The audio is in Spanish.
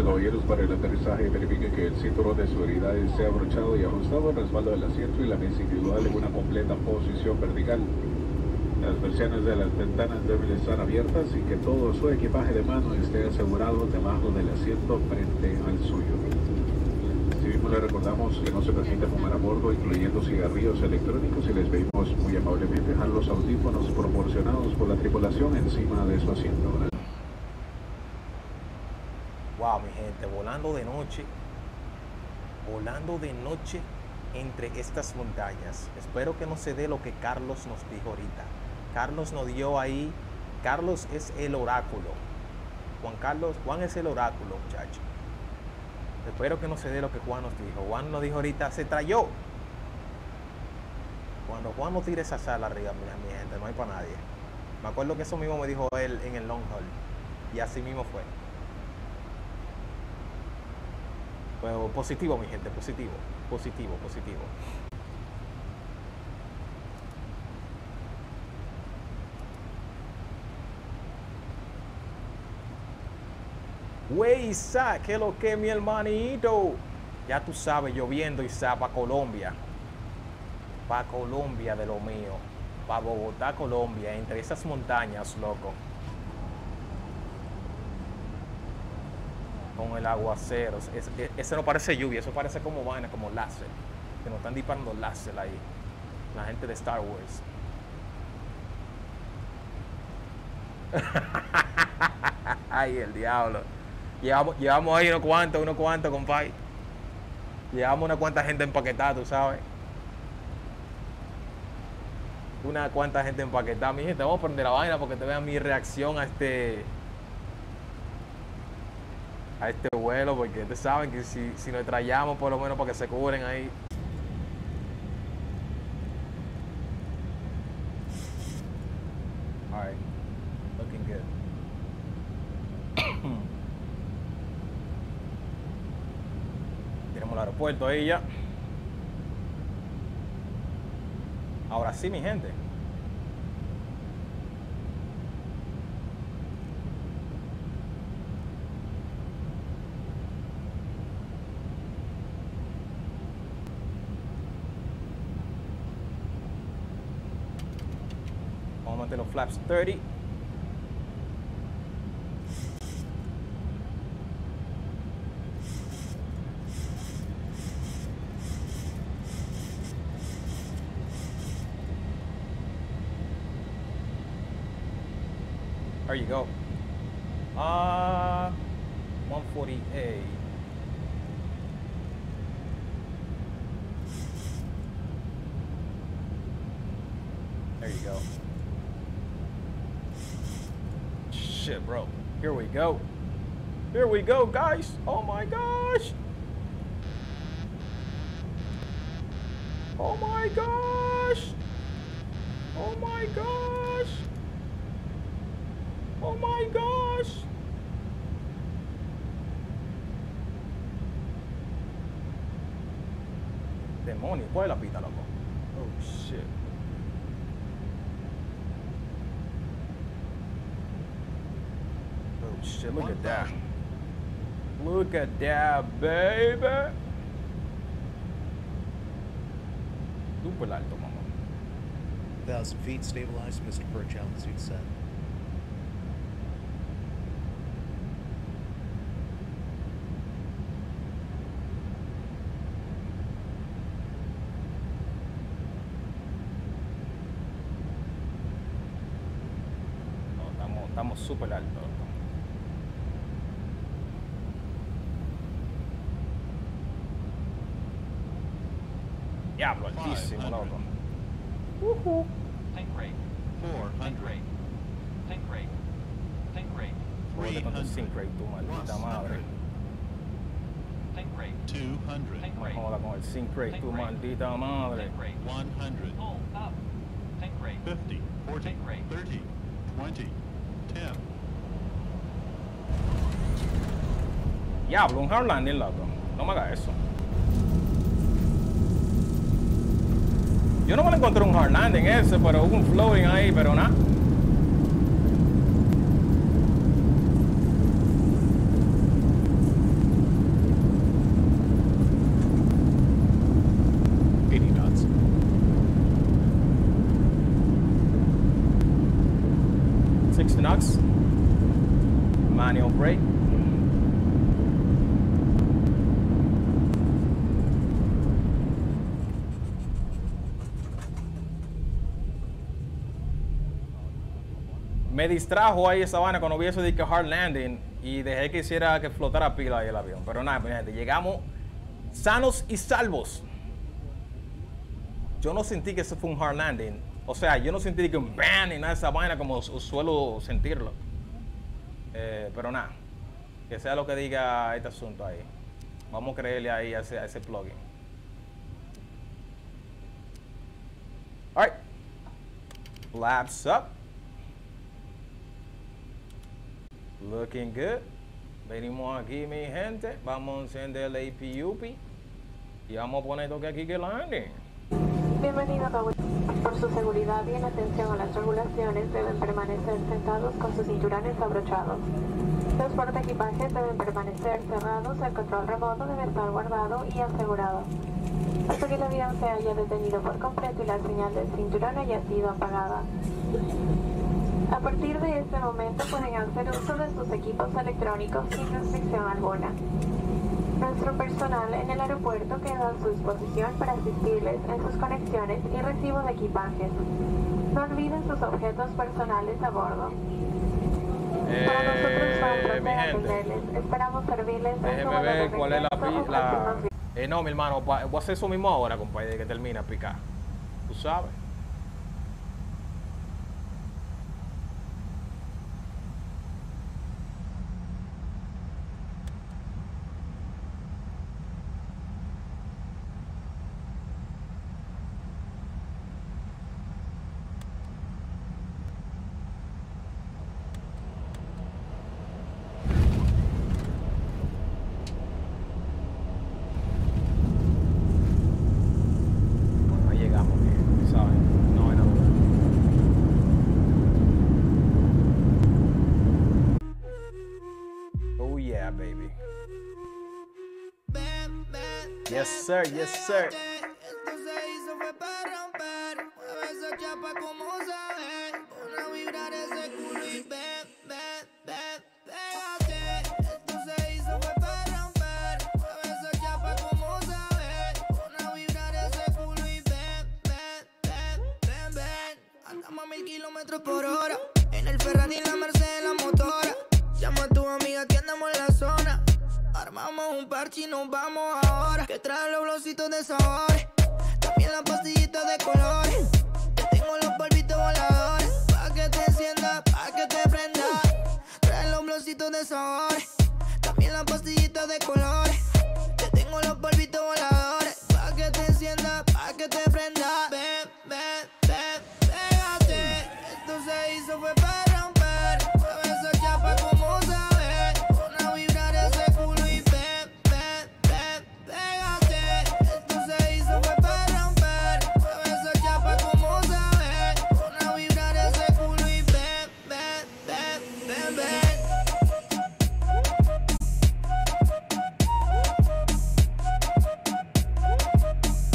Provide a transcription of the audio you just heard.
y caballeros, para el aterrizaje verifique que el cinturón de seguridad esté abrochado y ajustado, el respaldo del asiento y la mesa individual en una completa posición vertical. Las persianas de las ventanas deben estar abiertas y que todo su equipaje de mano esté asegurado debajo del asiento frente al suyo. Asimismo, le recordamos que no se permite fumar a bordo, incluyendo cigarrillos electrónicos, y les pedimos muy amablemente dejar los audífonos proporcionados por la tripulación encima de su asiento. Wow, mi gente, volando de noche entre estas montañas. Espero que no se dé lo que Carlos nos dijo ahorita. Carlos nos dio ahí, Carlos es el oráculo. Juan es el oráculo, muchachos. Espero que no se dé lo que Juan nos dijo. Juan nos dijo ahorita, se trayó. Cuando Juan nos tire esa sala arriba, mira, mi gente, no hay para nadie. Me acuerdo que eso mismo me dijo él en el long haul. Y así mismo fue. Pero positivo, mi gente, positivo. Wey, Isaac, ¿qué es lo que, mi hermanito? Ya tú sabes, lloviendo, Isaac, para Colombia. Para Colombia de lo mío. Para Bogotá, Colombia, entre esas montañas, loco. Con el aguacero. Ese no parece lluvia, eso parece como vaina, como láser. Que nos están disparando láser ahí. La gente de Star Wars. Ay, el diablo. Llevamos ahí unos cuantos, compadre. Llevamos una cuanta gente empaquetada, tú sabes. Una cuanta gente empaquetada. Mi gente, vamos a prender la vaina porque te vean mi reacción a este vuelo, porque ustedes saben que si nos traíamos por lo menos para que se cubren ahí. Alright, looking good. Tenemos el aeropuerto ahí ya. Ahora sí, mi gente. Vamos a meter los flaps 30. There you go. 148. There you go. Shit, bro. Here we go. Here we go, guys. Oh my gosh. Oh my gosh. Oh my gosh. Oh my gosh. Demonio, ¿cuál es la pita, loco? Oh shit. Oh shit, look at that. Look at that, baby. Super alto, mamá. 1,000 feet stabilized, Mr. Birch, altitude set. Estamos súper altos. Diablo, altísimo, loco. Tank rate. 400. Tank rate. Tank rate. Joder, con tu sync rate, tu maldita madre. Tank rate. 200. Tank No rate. joda con el sync rate, tu maldita madre. Tank rate. 100. Pull up. Tank rate. 50. 40. Tank rate. 30. 20. 10. Diablo, un hard landing, loco. No me hagas eso. Yo no me lo encontré un hard landing ese, pero hubo un floating ahí, pero nada. manual brake. Me distrajo ahí esa vaina cuando vi eso de que hard landing y dejé que hiciera que flotara pila ahí el avión. Pero nada, mi gente, llegamos sanos y salvos. Yo no sentí que eso fue un hard landing. O sea, yo no sentí que un bam ni nada de esa vaina como suelo sentirlo. Pero nada, que sea lo que diga este asunto ahí. Vamos a creerle ahí a ese plugin. Alright. Laps up. Looking good. Venimos aquí, mi gente. Vamos a encender el APUP. Y vamos a poner toque aquí que landing. Bienvenido a Boeing. Por su seguridad y en atención a las regulaciones deben permanecer sentados con sus cinturones abrochados. Los portaequipajes deben permanecer cerrados, el control remoto debe estar guardado y asegurado hasta que el avión se haya detenido por completo y la señal del cinturón haya sido apagada. A partir de este momento pueden hacer uso de sus equipos electrónicos sin restricción alguna. Nuestro personal en el aeropuerto queda a su disposición para asistirles en sus conexiones y recibo de equipajes. No olviden sus objetos personales a bordo. Para nosotros fue un placer atenderles. Esperamos servirles en su Déjeme vuelo de ver cuál es la regreso o próximos días. no, mi hermano, voy a hacer eso mismo ahora, compadre, que termina de picar. Tú sabes. Ahí llegamos, ¿sabes? No hay nada. Oh yeah, baby. Yes, sir. Yes, sir. Esto se hizo fue para romper. Mueve esa chapa como sabes. Pon a vibrar ese culo y ven, pégate. Esto se hizo fue para romper. Mueve esa chapa como sabes. Pon a vibrar ese culo y ven. Andamos a 1000 kilómetros por hora. En el Ferrari, en la Mercedes, la motora. Llama a tu amiga que andamos en la zona. Armamos un parche y nos vamos ahora. Que trae los blocitos de sabores. También las pastillitas de colores. Que tengo los polvitos voladores. Pa' que te encienda, pa' que te prenda. Trae los blocitos de sabores. También las pastillitas de colores. Que tengo los polvitos voladores. Pa' que te encienda, pa' que te prenda. Ven, pégate. Esto se hizo fue para